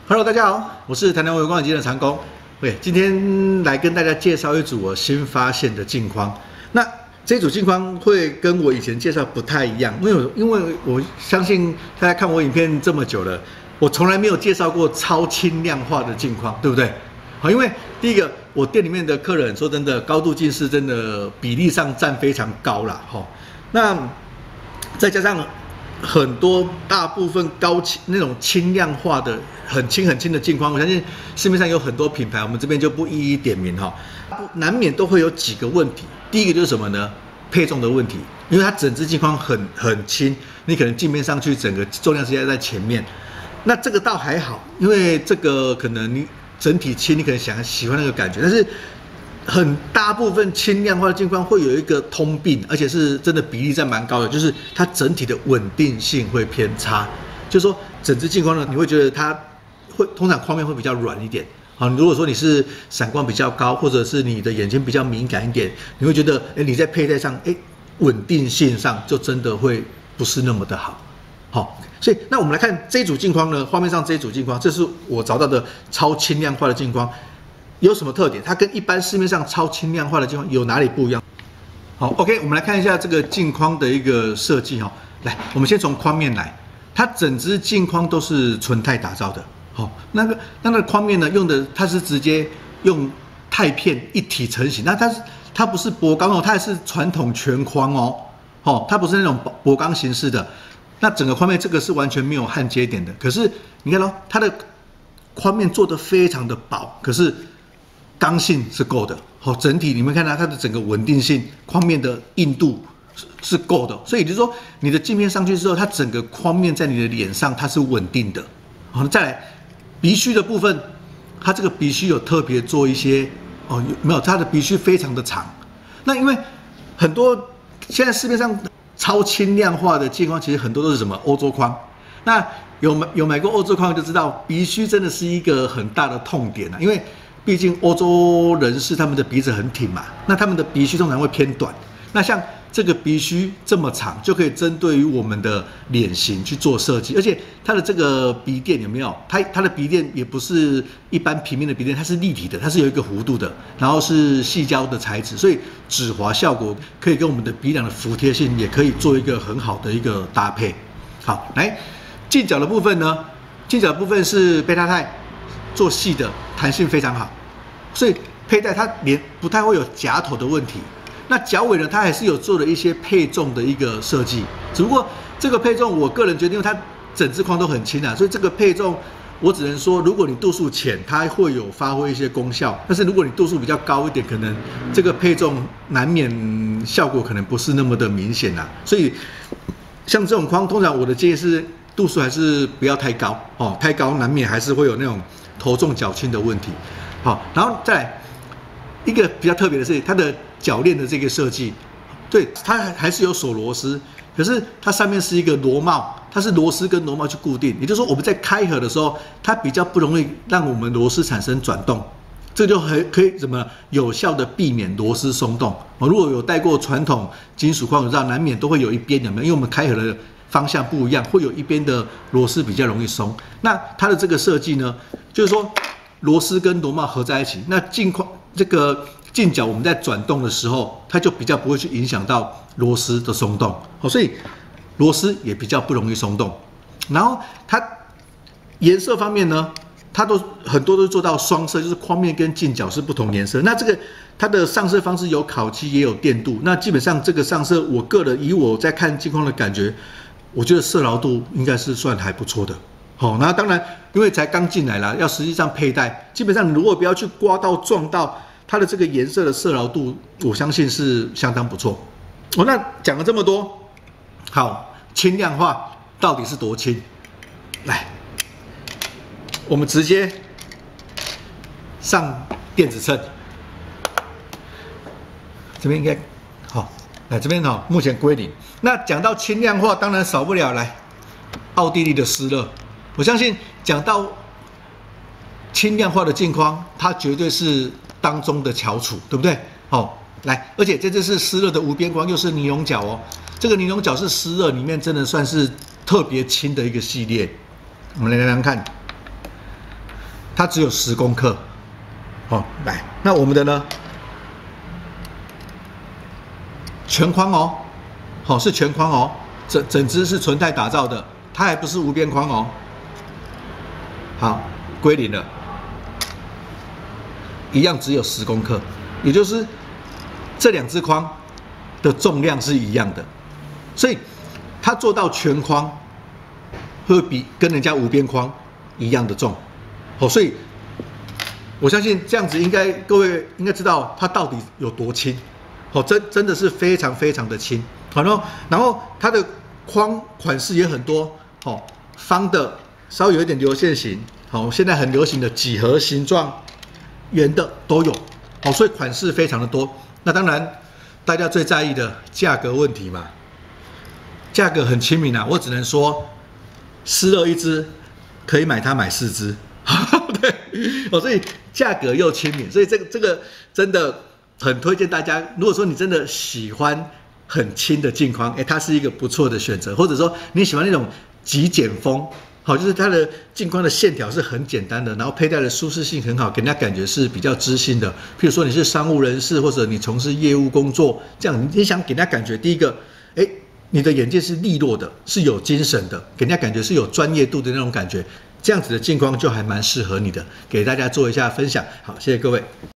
Hello， 大家好，我是台南微光眼镜的长工。对，今天来跟大家介绍一组我新发现的镜框。那这组镜框会跟我以前介绍不太一样，因为我相信大家看我影片这么久了，我从来没有介绍过超轻量化的镜框，对不对？好，因为第一个，我店里面的客人说真的，高度近视真的比例上占非常高啦。那再加上很多大部分那种轻量化的很轻的镜框，我相信市面上有很多品牌，我们这边就不一一点名哈，难免都会有几个问题。第一个就是什么呢？配重的问题，因为它整支镜框很轻，你可能镜面上去整个重量是压在前面，那这个倒还好，因为这个可能你整体轻，你可能喜欢那个感觉，但是很大部分轻量化的镜框会有一个通病，而且是真的比例占蛮高的，就是它整体的稳定性会偏差。就是说，整支镜框呢，你会觉得它通常框面会比较软一点。好，如果说你是散光比较高，或者是你的眼睛比较敏感一点，你会觉得，你在佩戴上，稳定性上就真的会不是那么的好。好，所以那我们来看这一组镜框呢，画面上这一组镜框，这是我找到的超轻量化的镜框。有什么特点？它跟一般市面上超轻量化的镜框有哪里不一样？好 ，OK， 我们来看一下这个镜框的一个设计哈。来，我们先从框面来，它整支镜框都是纯钛打造的。好，那个框面呢，它是直接用钛片一体成型。那它不是薄钢哦，它还是传统全框哦。它不是那种薄钢形式的。那整个框面这个是完全没有焊接点的。可是你看咯，它的框面做得非常的薄，可是刚性是够的，好，整体你们看它的整个稳定性，框面的硬度是够的，所以就是说你的镜片上去之后，它整个框面在你的脸上它是稳定的。好，再来鼻须的部分，它这个鼻须有特别做一些没有，它的鼻须非常的长。那因为很多现在市面上超轻量化的镜框，其实很多都是什么欧洲框，那有买过欧洲框就知道，鼻须真的是一个很大的痛点啊，因为毕竟欧洲人士他们的鼻子很挺嘛，那他们的鼻须通常会偏短。那像这个鼻须这么长，就可以针对于我们的脸型去做设计。而且它的这个鼻垫有没有？它的鼻垫也不是一般平面的鼻垫，它是立体的，它是有一个弧度的，然后是矽胶的材质，所以指滑效果可以跟我们的鼻梁的服帖性也可以做一个很好的一个搭配。好，来镜角的部分呢？镜角的部分是贝塔钛做细的，弹性非常好，所以佩戴它不太会有夹头的问题。那脚尾呢，它还是有做了一些配重的一个设计，只不过这个配重我个人觉得，因为它整支框都很轻啊，所以这个配重我只能说，如果你度数浅，它会有发挥一些功效；但是如果你度数比较高一点，可能这个配重难免效果可能不是那么的明显啦。所以像这种框，通常我的建议是度数还是不要太高哦，太高难免还是会有那种头重脚轻的问题。好，然后再来一个比较特别的是它的铰链的这个设计，对，它还是有锁螺丝，可是它上面是一个螺帽，它是螺丝跟螺帽去固定，也就是说我们在开合的时候，它比较不容易让我们螺丝产生转动，这就可以有效的避免螺丝松动。如果有戴过传统金属框，我知道难免都会有一边有没有，因为我们开合的方向不一样，会有一边的螺丝比较容易松。那它的这个设计呢，就是说螺丝跟螺帽合在一起，那这个镜角我们在转动的时候，它就比较不会去影响到螺丝的松动，所以螺丝也比较不容易松动。然后它颜色方面呢，它很多都做到双色，就是框面跟镜角是不同颜色。那这个它的上色方式有烤漆也有电镀，那基本上这个上色，我个人以我在看镜框的感觉，我觉得色牢度应该是算还不错的。好，那当然因为才刚进来啦，要实际上佩戴，基本上你如果不要去刮到撞到，它的这个颜色的色牢度，我相信是相当不错。那讲了这么多，好，轻量化到底是多轻？来，我们直接上电子秤，这边应该好，来这边目前归零。那讲到轻量化，当然少不了来奥地利的施乐。我相信讲到轻量化的镜框，它绝对是当中的翘楚，对不对？好，来，而且这次是施乐的无边框，又是尼龙角哦。这个尼龙角是施乐里面真的算是特别轻的一个系列。我们来看， 它只有10公克。好，来，那我们的呢？全框哦，好，是全框哦，整只是纯钛打造的，它还不是无边框哦。好，归零了，一样只有10公克，也就是这2只框的重量是一样的，所以它做到全框会比跟人家无边框一样的重。好，所以我相信这样子各位应该知道它到底有多轻。好，真的是非常非常的轻。好，然后它的框款式也很多，好，方的，稍微有一点流线型，好，现在很流行的几何形状，圆的都有，好，所以款式非常的多。那当然，大家最在意的价格问题嘛，价格很亲民啊，我只能说，湿热1只可以买4只，对，所以价格又亲民，所以这个真的很推荐大家。如果说你真的喜欢很轻的镜框，它是一个不错的选择，或者说你喜欢那种极简风。好，就是它的镜框的线条是很简单的，然后佩戴的舒适性很好，给人家感觉是比较知性的。譬如说你是商务人士，或者你从事业务工作，这样你想给人家感觉，第一个，你的眼界是利落的，是有精神的，给人家感觉是有专业度的那种感觉。这样子的镜框就还蛮适合你的，给大家做一下分享。好，谢谢各位。